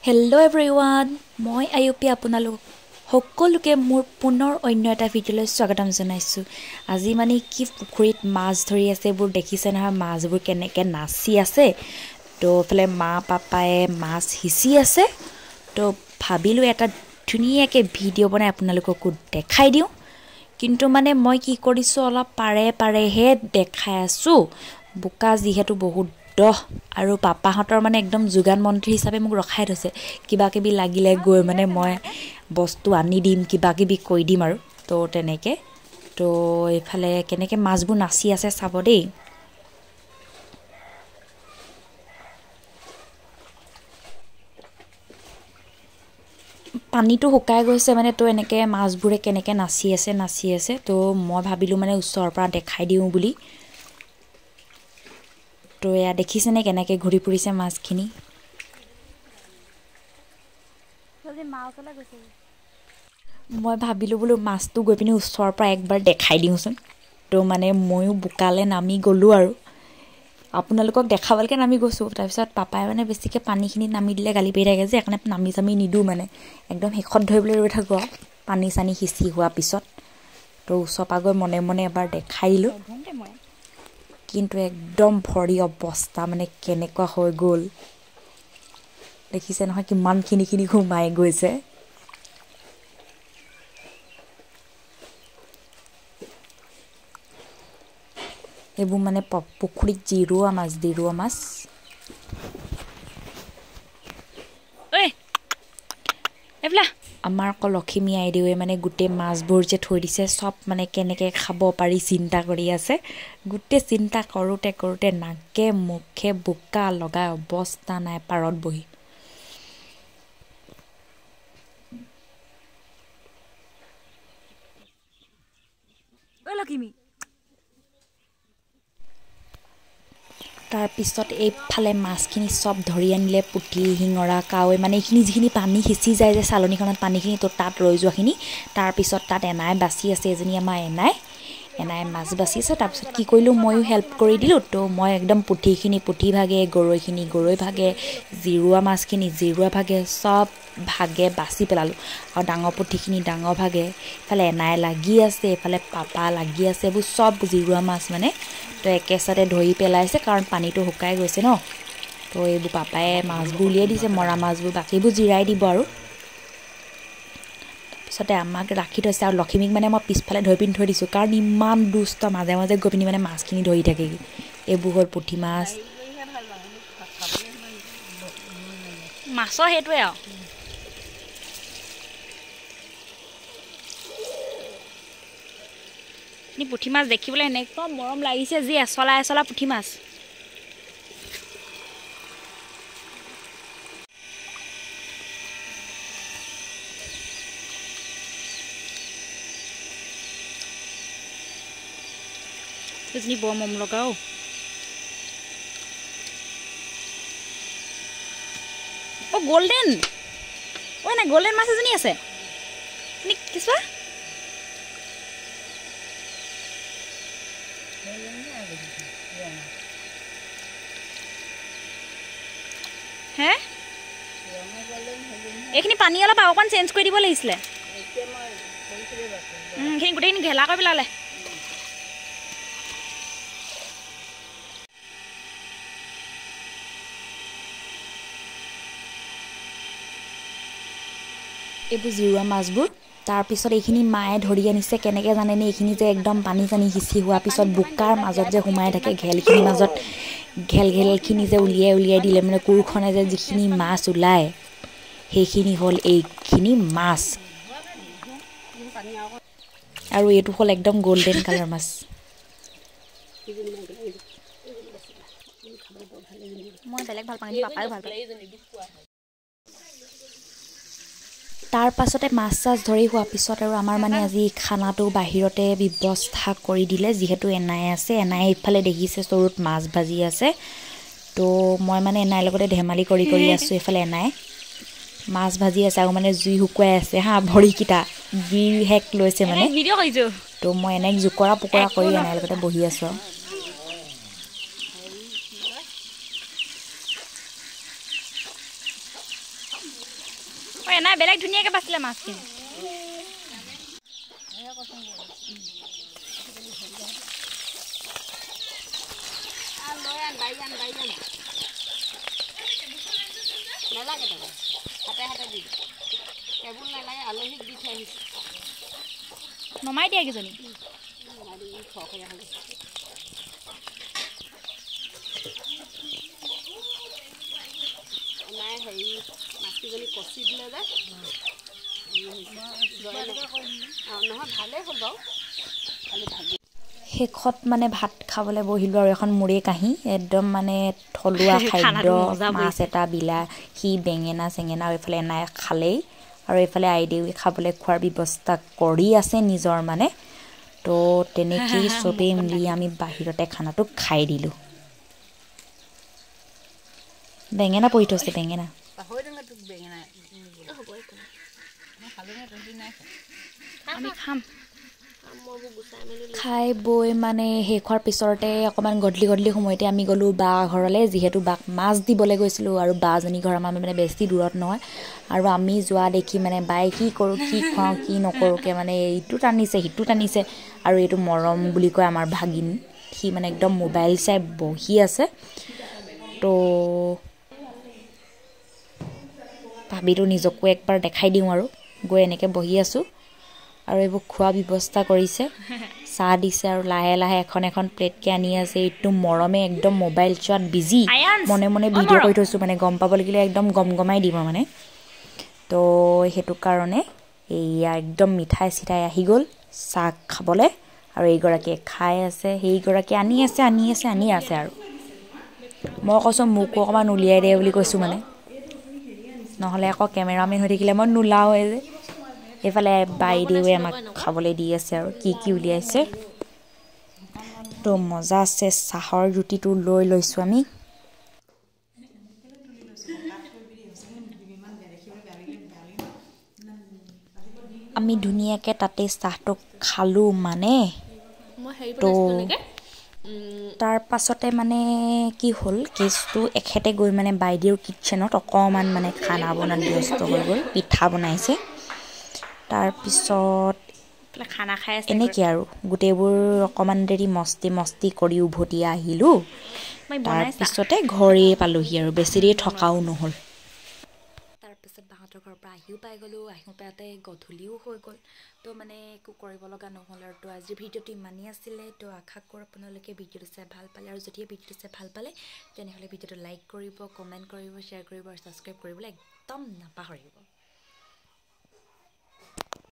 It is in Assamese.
Hello everyone, মই aiupee আপোনালোক সকলোকে মোৰ পুনৰ অন্য এটা ভিডিঅ'লৈ স্বাগতম জনাইছো। আজি মানে কি পুখুৰীত মাছ ধৰি আছে বোৰ দেখিছে নহয় মাছবোৰ কেনেকৈ নাচি আছে। তো ফলে মা পাপায়ে মাছ হিচি আছে। তো ভাবিলো এটা ধুনীয়াকৈ ভিডিঅ' বনাই আপোনালোকক দেখাই দিও। কিন্তু মানে মই কি কৰিছো অলপ পাৰেহে দেখাই আছো। বুকা যিহেতু বহুত আৰু পাপাহঁতৰ মানে একদম যোগান মন্ত্ৰী হিচাপে মোক ৰখাই থৈছে। কিবা কিবি লাগিলে গৈ মানে মই বস্তু আনি দিম কিবা কিবি কৈ দিম আৰু তো তেনেকৈ তো এইফালে কেনেকৈ মাছবোৰ নাচি আছে চাব দেই। পানীটো শুকাই গৈছে মানে তো এনেকৈ মাছবোৰে কেনেকৈ নাচি আছে তো মই ভাবিলোঁ মানে ওচৰৰ পৰা দেখাই দিওঁ বুলি। তো এয়া দেখিছেনে কেনেকৈ ঘূৰি ফুৰিছে মাছখিনি। মই ভাবিলোঁ বোলো মাছটো গৈ পিনি ওচৰৰ পৰা একবাৰ দেখাই দিওঁচোন। তো মানে ময়ো বোকালে নামি গ'লোঁ আৰু আপোনালোকক দেখাবলৈকে নামি গৈছোঁ। তাৰপিছত পাপাই মানে বেছিকৈ পানীখিনি নামি দিলে গালি পাৰি থাকে যে সেইকাৰণে নামি চামি নিদিওঁ মানে একদম শেষত ধৰিবলৈ ৰৈ থাকোঁ আৰু পানী চানী সিঁচি হোৱাৰ পিছত। তো ওচৰৰ পৰা গৈ মনে মনে এবাৰ দেখাই দিলোঁ। কিন্তু একদম ভৰি অৱস্থা মানে কেনেকুৱা হৈ গ'ল দেখিছে নহয় কিমানখিনি সোমাই গৈছে। এইবোৰ মানে পুখুৰীত জিৰোৱা মাছ আমাৰ আকৌ লখিমী আইদেৱে মানে গোটেই মাছবোৰ যে থৈ দিছে চব মানে কেনেকৈ খাব পাৰি চিন্তা কৰি আছে। গোটেই চিন্তা কৰোঁতে নাকে মুখে বোকা লগাই অৱস্থা নাই পাৰত বহি। লখিমী তাৰপিছত এইফালে মাছখিনি চব ধৰি আনিলে পুঠি শিঙৰা কাৱৈ মানে এইখিনি যিখিনি পানী সিঁচি যায় যে চালনীখনত পানীখিনি তো তাত ৰৈ যোৱাখিনি। তাৰপিছত তাত এনাই বাচি আছে এজনী আমাৰ এনাই মাছ বাচি আছে। তাৰপিছত কি কৰিলোঁ ময়ো হেল্প কৰি দিলোঁ। তো মই একদম পুঠিখিনি পুঠি ভাগে গৰৈখিনি গৰৈ ভাগে জিৰোৱা মাছখিনি জিৰোৱা ভাগে চব ভাগে বাচি পেলালোঁ। আৰু ডাঙৰ পুঠিখিনি ডাঙৰ ভাগে ইফালে এনাই লাগি আছে এইফালে পাপা লাগি আছে। এইবোৰ চব জিৰোৱা মাছ মানে তো একেচাতে ধৰি পেলাইছে কাৰণ পানীটো শুকাই গৈছে ন। তো এইবোৰ পাপায়ে মাছবোৰ উলিয়াই দিছে মৰা মাছবোৰ বাকীবোৰ জিৰাই দিব আৰু তাৰপিছতে আমাক ৰাখি থৈছে। আৰু লখিমীক মানে মই পিছফালে ধৰি পিনি থৈ দিছোঁ কাৰণ ইমান দুষ্ট মাজে মাজে গৈ পিনি মানে মাছখিনি ধৰি থাকেগৈ। এইবোৰ হ'ল পুঠি মাছ মাছৰ সেইটোৱে আৰু পুঠি মাছ দেখিবলৈ এনেকুৱা মৰম লাগিছে যি এচলা পুঠি মাছ। এজনী বৰ মৰম লগাও। অ' গল্ডেন নাই গল্ডেন মাছ এজনী আছে কিছু হে এইখিনি পানী অলপ অকণ চেঞ্জ কৰি দিব লাগিছিলে। সেইখিনি গোটেইখিনি ঘেলা কৰি পেলালে। এইবোৰ জিৰোৱা মাছবোৰ তাৰপিছত এইখিনি মায়ে ধৰি আনিছে কেনেকৈ জানেনে এইখিনি যে একদম পানী চানী সিঁচি হোৱাৰ পিছত বোকাৰ মাজত যে সোমাই থাকে ঘেলখিনিৰ মাজত ঘেলখিনি যে উলিয়াই দিলে মানে কোৰখনে যে যিখিনি মাছ ওলায় সেইখিনি হ'ল এইখিনি মাছ। আৰু এইটো হ'ল একদম গল্ডেন কালাৰ মাছ। মই বেলেগ ভাল পাওঁ পাপায়ো ভাল পায়। তাৰ পাছতে মাছ চাছ ধৰি হোৱাৰ পিছত আৰু আমাৰ মানে আজি খানাটো বাহিৰতে ব্যৱস্থা কৰি দিলে। যিহেতু এনাই আছে এনাই ইফালে দেখিছে চৰুত মাছ ভাজি আছে। তো মই মানে এনাইৰ লগতে ধেমালি কৰি আছোঁ। এইফালে এনাই মাছ ভাজি আছে আৰু মানে জুই শুকুৱাই আছে ভৰিকেইটা জুই হেক লৈছে মানে। তো মই এনেক জোকৰা পোকৰা কৰি এনাইৰ লগতে বহি আছোঁ আৰু নাই বেলেগ ধুনীয়াকৈ বাছিলে মাছখিনি নমাই দিয়া কিজনী শেষত মানে ভাত খাবলৈ বহিলোঁ আৰু এখন মুড়ি কাঁহী একদম মানে থলুৱা খাদ্য মাছ এটা বিলাহী বেঙেনা চেঙেনা আৰু এইফালে এনাই খালেই আৰু এইফালে আইদেউৱে খাবলৈ খোৱাৰ ব্যৱস্থা কৰি আছে নিজৰ মানে তো তেনেকেই চবেই মিলি আমি বাহিৰতে খানাটো খাই দিলোঁ বেঙেনা পৰি থৈছে বেঙেনা আমি খাম খাই বৈ মানে শেষ হোৱাৰ পিছতে অকণমান গধূলি সময়তে আমি গ'লোঁ বা ঘৰলৈ যিহেতু বাক মাছ দিবলৈ গৈছিলোঁ আৰু বাজনী ঘৰ আমাৰ মানে বেছি দূৰত নহয় আৰু আমি যোৱা দেখি মানে বাই কি কৰোঁ কি খুৱাওঁ কি নকৰোঁকৈ মানে ইটো টানিছে সিটো টানিছে আৰু এইটো মৰম বুলি কয় আমাৰ ভাগিন সি মানে একদম মোবাইল চাই বহি আছে তো ভাবিতো নিজকো একবাৰ দেখাই দিওঁ আৰু গৈ এনেকৈ বহি আছোঁ আৰু এইবোৰ খোৱা ব্যৱস্থা কৰিছে চাহ দিছে আৰু লাহে লাহে এখন প্লেটকৈ আনি আছে এইটো মৰমে একদম মোবাইল চোৱাত বিজি মনে মনে ভিডিঅ' কৰি থৈছোঁ মানে গম পাব লাগিলে একদম গমাই দিব মানে তো সেইটো কাৰণে এইয়া একদম মিঠাই চিঠাই আহি গ'ল চাহ খাবলৈ আৰু এইগৰাকীয়ে খাই আছে সেইগৰাকীয়ে আনি আছে আৰু মই কৈছোঁ মোকো অকণমান উলিয়াই দে বুলি কৈছোঁ মানে নহ'লে আকৌ কেমেৰামেন হৈ থাকিলে মই নোলাওৱে যে এইফালে বাইদেৱে আমাক খাবলৈ দি আছে আৰু কি উলিয়াইছে তো মজা আছে চাহৰ ৰুটিটো লৈ লৈছোঁ আমি আমি ধুনীয়াকৈ তাতে চাহটো খালোঁ মানে তো তাৰ পাছতে মানে কি হ'ল কেছটো এখেতে গৈ মানে বাইদেউৰ কিটচেনত অকণমান মানে খানা বনাত ব্যস্ত হৈ গ'ল পিঠা বনাইছে তাৰপিছত খানা খাই আছে এনেকৈ আৰু গোটেইবোৰ অকণমান দেৰি মস্তি কৰি উভতি আহিলোঁ তাৰপিছতে ঘৰেই পালোঁহি আৰু বেছি দেৰি থকাও নহ'ল তাৰপিছত বাহঁতৰ ঘৰৰ পৰা আহিও পাই গ'লোঁ আহিও পাওঁতে গধূলিও হৈ গ'ল তো মানে একো কৰিব লগা নহ'ল আৰু তো আজিৰ ভিডিঅ'টো ইমানেই আছিলে তো আশা কৰোঁ আপোনালোকে ভিডিঅ'টো চাই ভাল পালে আৰু যদি ভিডিঅ'টো চাই ভাল পালে তেনেহ'লে ভিডিঅ'টো লাইক কৰিব কমেণ্ট কৰিব শ্বেয়াৰ কৰিব আৰু ছাবস্ক্ৰাইব কৰিবলৈ একদম নাপাহৰিব